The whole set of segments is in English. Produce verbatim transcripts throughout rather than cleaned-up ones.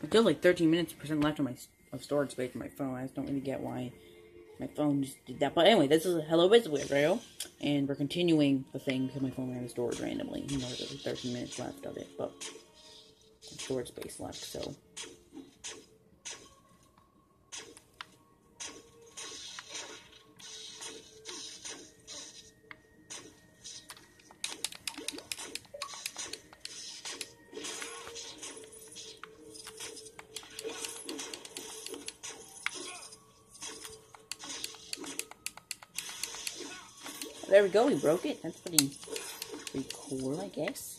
I still have like thirteen minutes percent left on my of storage space on my phone. I just don't really get why my phone just did that. But anyway, this is Hello Basically Radio, and we're continuing the thing because my phone ran out of storage randomly. You know, there's like thirteen minutes left of it, but storage space left, so. There we go, we broke it. That's pretty, pretty cool, I guess.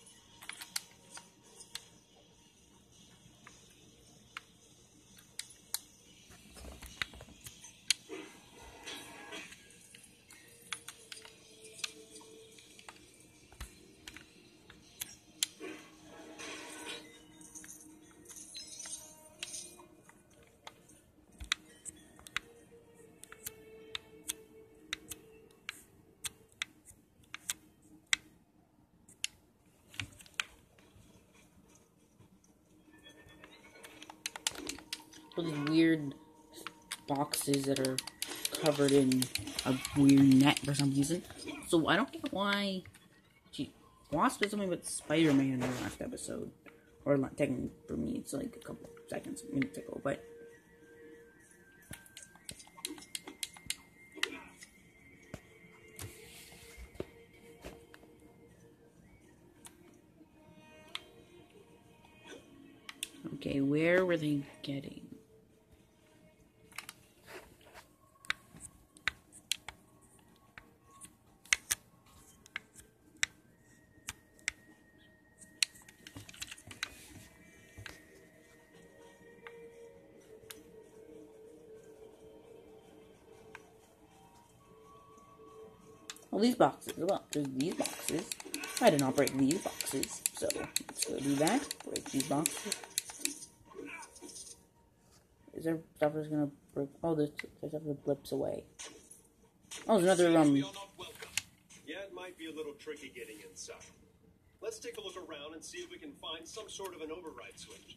All these weird boxes that are covered in a weird net for some reason. So I don't get why. Gee, Wasp did something with Spider-Man in the last episode, or technically for me, it's like a couple seconds, minutes ago. But okay, where were they getting? Well, these boxes, well, there's these boxes. I did not break these boxes, so let's go do that. Break these boxes. Is there stuff that's gonna break? Oh, there's, there's stuff that blips away. Oh, there's another, um... Yeah, it might be a little tricky getting inside. Let's take a look around and see if we can find some sort of an override switch.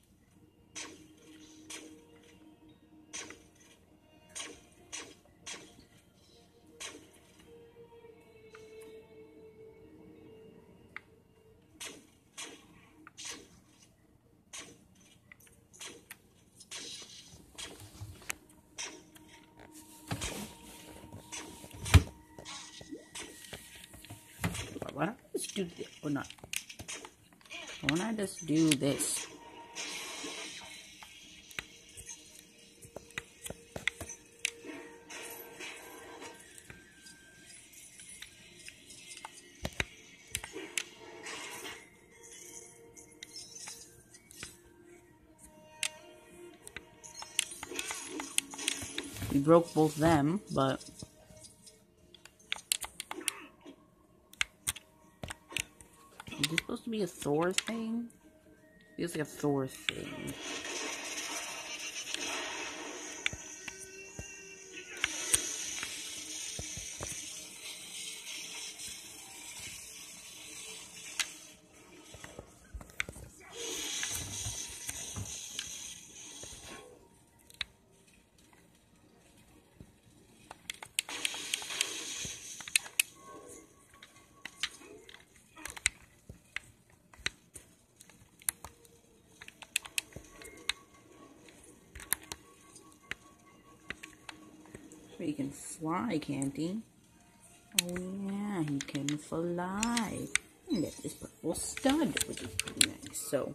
Why don't I just do this? Or not? Why don't I just do this? We broke both them, but... Is this supposed to be a Thor thing? Feels like a Thor thing. He can fly, can't he? Oh yeah, he can fly. And get this purple stud, which is pretty nice. So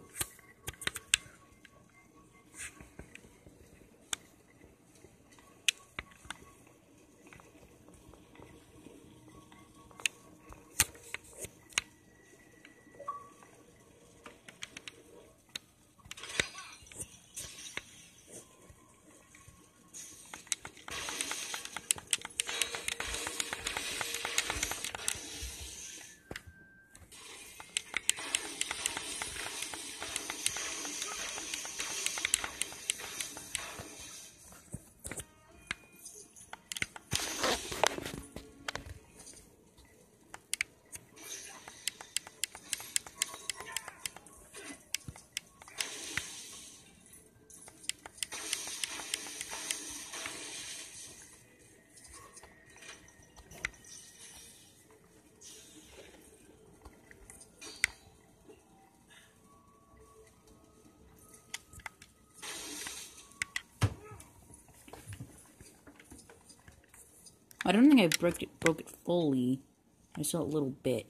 I don't think I broke it broke it fully. I saw a little bit.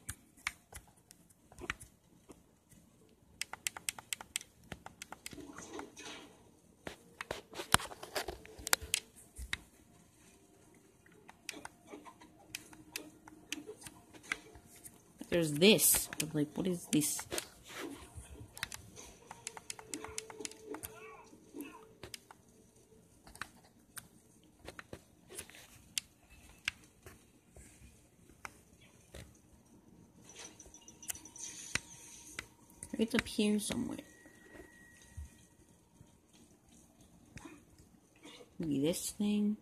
There's this. But like, what is this? It's up here somewhere. Maybe this thing.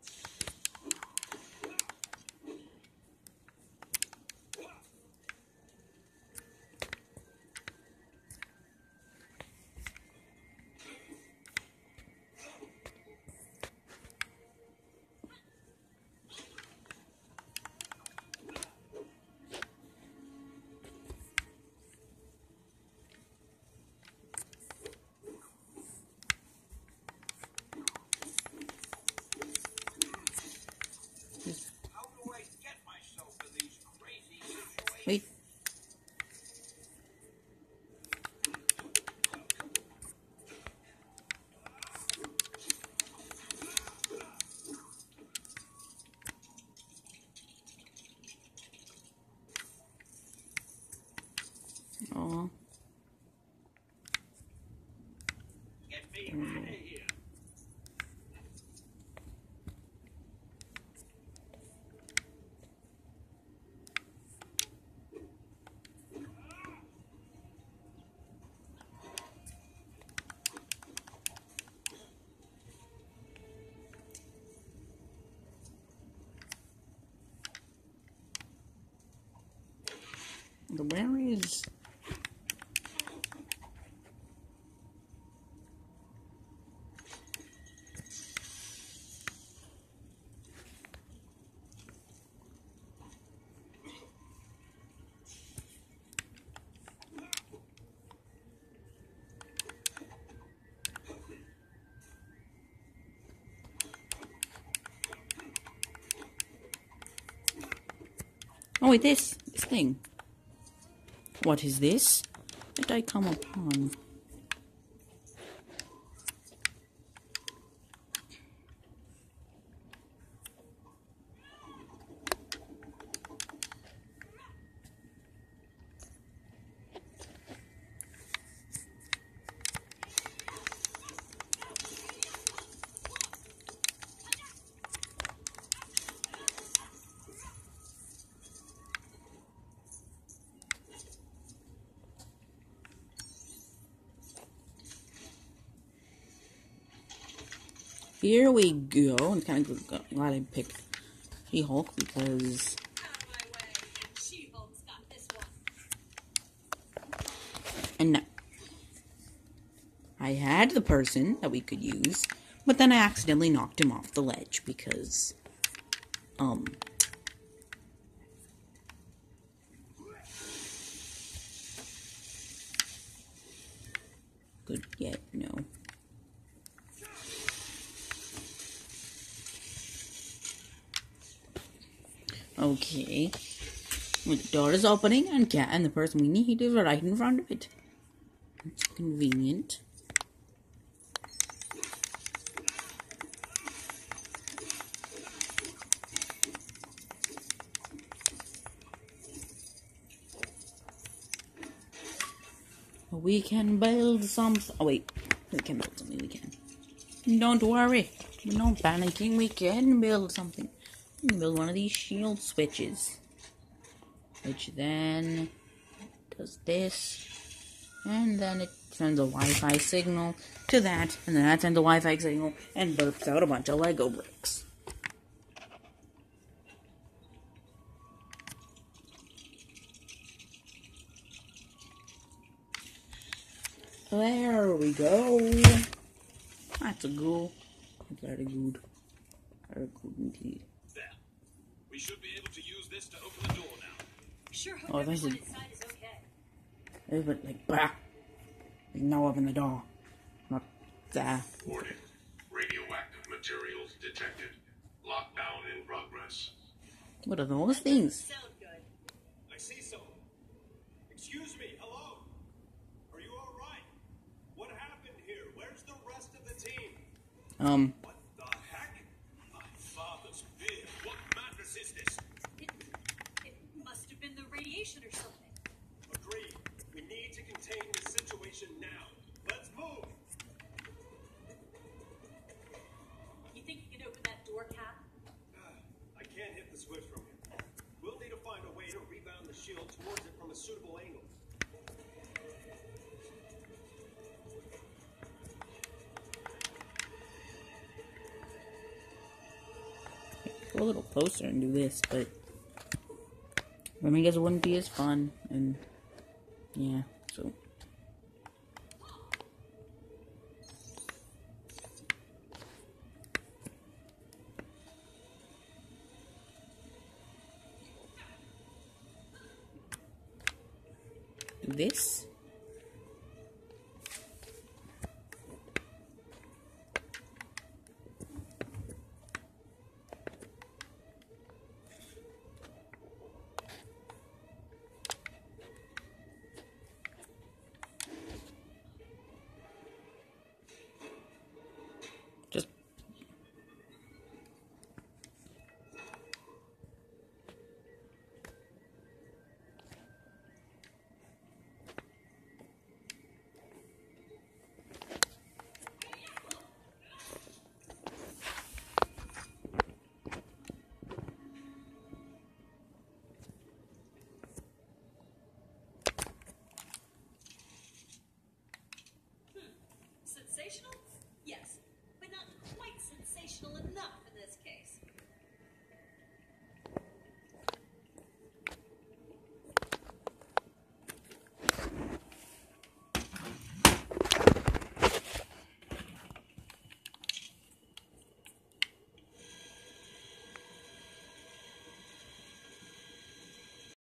Wait. Oh. Get me out of here. Where is... Oh wait, this, this thing. What is this? What did I come upon? Here we go. I'm kind of glad I picked She-Hulk because... And no. I had the person that we could use, but then I accidentally knocked him off the ledge because... Um... Good yet, no. Okay. Well, the door is opening and cat and the person we need is right in front of it. It's convenient. We can build some... Oh wait, we can build something, we can. Don't worry, we're not panicking, we can build something. We can build one of these shield switches. Which then does this. And then it sends a Wi-Fi signal to that. And then that sends a Wi-Fi signal and burps out a bunch of Lego bricks. There we go. That's a goal. Very good. Very good indeed. There. We should be able to use this to open the door now. Sure hope Oh, if I everyone said- inside is okay. It went like, bah. Like, now open the door. Not that. Warning. Radioactive materials detected. Lockdown in progress. What are those things? Sound good. I see someone. Excuse me, hello? Are you alright? What happened here? Where's the rest of the team? Um. What the heck? My father's beard. What madness is this? It, it must have been the radiation or something. Agreed. We need to contain this situation now. Let's move. You think you can open that door, Cap? I can't hit the switch from here. We'll need to find a way to rebound the shield towards it from a suitable angle. Go a little closer and do this, but I mean, I guess it wouldn't be as fun, and yeah, so. Do this.